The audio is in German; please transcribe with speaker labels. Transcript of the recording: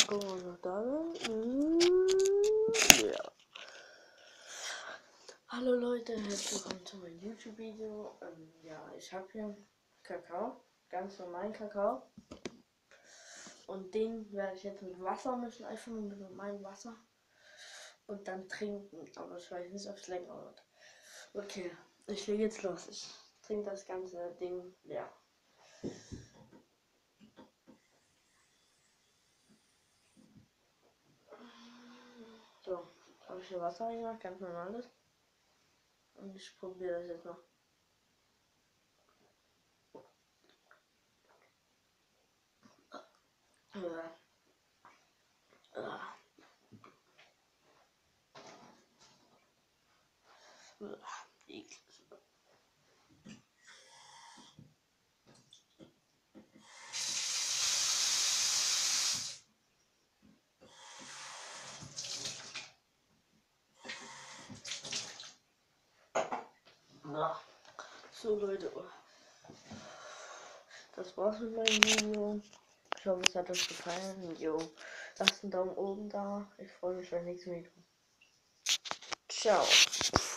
Speaker 1: gucken, was noch da ist. Ja. Hallo Leute, herzlich willkommen zu meinem YouTube-Video. Ja, ich habe hier Kakao, ganz normalen Kakao. Und den werde ich jetzt mit Wasser mischen, einfach nur mit normalem Wasser. Und dann trinken, aber ich weiß nicht, ob es länger wird. Okay, ich lege jetzt los. Ich trinke das ganze Ding leer. So, habe ich hier Wasser reingemacht, ganz normales. Und ich probiere das jetzt noch. So Leute, das war's mit meinem Video. Ich hoffe, es hat euch gefallen. Jo, lasst einen Daumen oben da. Ich freue mich beim nächsten Video. Ciao.